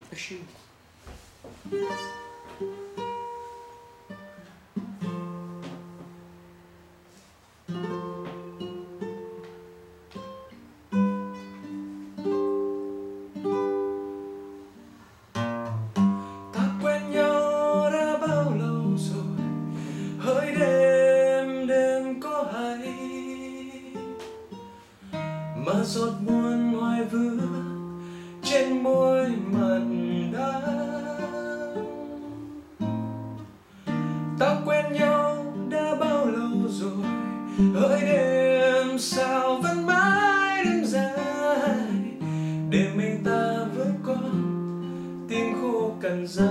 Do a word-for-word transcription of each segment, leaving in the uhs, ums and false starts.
Action. Ta quen nhau đã bao lâu rồi, hỡi đêm đêm có hay mà giọt buồn hoài vương trên môi mặn đắng. Ta quen nhau đã bao lâu rồi, hỡi đêm sao vẫn mãi đêm dài, để mình ta vẫn còn tim khô cằn giá.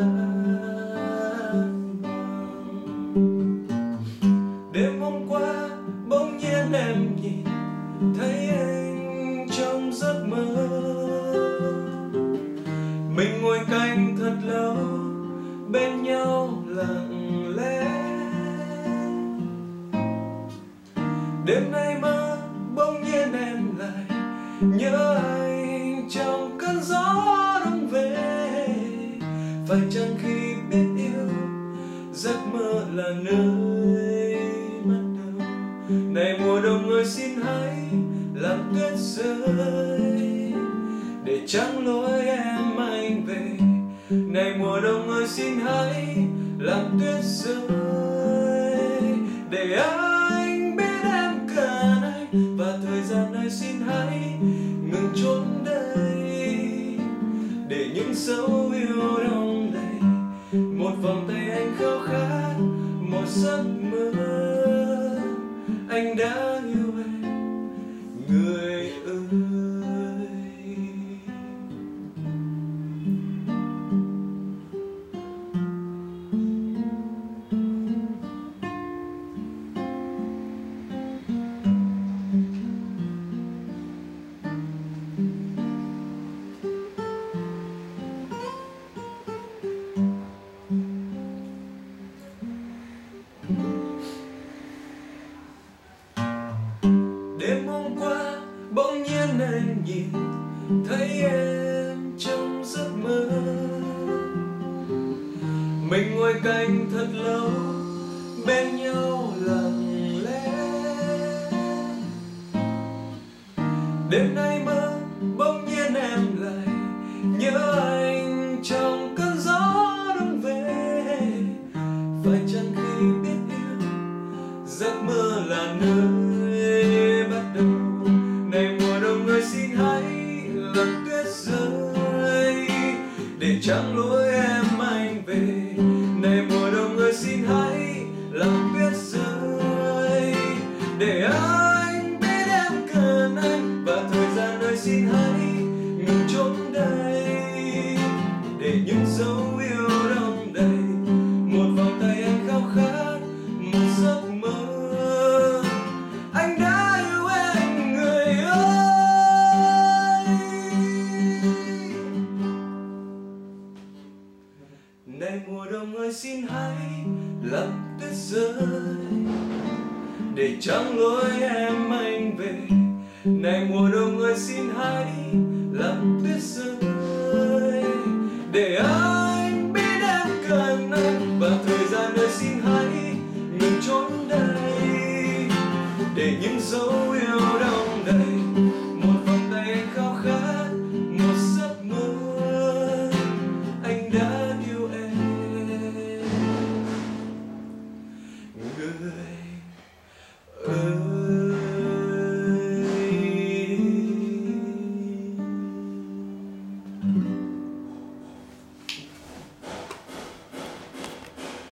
Đêm hôm qua bỗng nhiên em nhìn thấy anh trong giấc mơ, mình ngồi cạnh thật lâu bên nhau lặng lẽ. Đêm nay mơ bỗng nhiên em lại nhớ anh trong cơn gió đông về. Phải chăng khi biết yêu giấc mơ là nơi bắt đầu? Này mùa đông ơi xin hãy làm tuyết rơi để trắng lối em anh về. Này mùa đông ơi xin hãy làm tuyết rơi để anh biết em cần anh. Và thời gian ơi xin hãy ngừng trốn đây, để những dấu yêu đong đầy một vòng tay anh khao khát một giấc mơ. Anh đã yêu em người ơi. Đêm hôm qua bỗng nhiên anh nhìn thấy em trong giấc mơ, mình ngồi cạnh thật lâu bên nhau lặng lẽ. Đêm nay mơ bỗng nhiên em lại nhớ anh trong cơn gió đông về. Phải chăng khi biết yêu giấc mơ là nơi bắt đầu? Này mùa đông ơi xin hãy làm tuyết rơi để trắng lối em anh về. Này mùa đông ơi xin hãy làm tuyết rơi để anh biết em cần anh. Và thời gian ơi xin hãy ngừng trốn đây, để những dấu yêu đong đầy một vòng tay anh khao khát một giấc mơ. Anh đã yêu em người ơi. Này mùa đông ơi xin hãy làm tuyết rơi để trắng lối em anh về. Này mùa đông ơi xin hãy làm tuyết rơi để anh biết em cần anh. Và thời gian ơi xin hãy ngừng trốn đây, để những dấu yêu đong đầy một vòng tay anh khao khát một giấc mơ. Anh đã